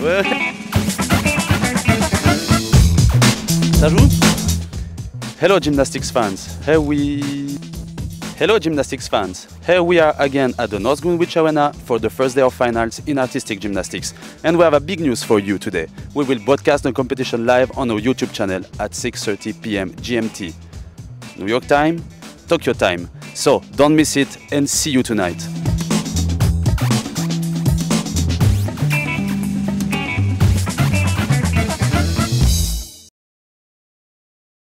Ouais. Ça joue? Hello gymnastics fans. Hello gymnastics fans. Here we are again at the North Greenwich Arena for the first day of finals in artistic gymnastics. And we have a big news for you today. We will broadcast the competition live on our YouTube channel at 6:30 p.m. GMT. New York time, Tokyo time. So don't miss it and see you tonight.